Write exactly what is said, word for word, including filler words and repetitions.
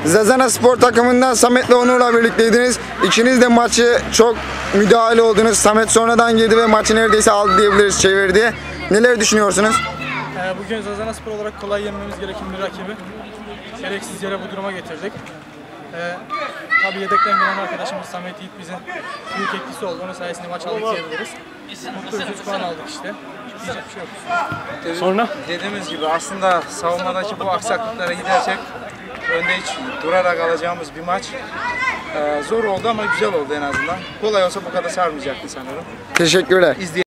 Zazana Spor takımından Samet ve Onur'la birlikteydiniz. İkiniz de maçı çok müdahale oldunuz. Samet sonradan girdi ve maçı neredeyse aldı diyebiliriz, çevirdi. Neler düşünüyorsunuz? Bugün Zazana Spor olarak kolay yenmemiz gereken bir rakibi gereksiz yere bu duruma getirdik. Ee, tabii yedekten gelen arkadaşımız Samet Yiğit bize büyük etkisi oldu. Onun sayesinde maç aldık diyebiliriz. Mutluyuz, üç puan aldık işte. Diyecek bir şey yok. Sonra? Dediğimiz gibi aslında savunmadaki bu aksaklıklara gidersek önde hiç durarak alacağımız bir maç. Ee, zor oldu ama güzel oldu en azından. Kolay olsa bu kadar sarmayacaktı sanırım. Teşekkürler. İzleyelim.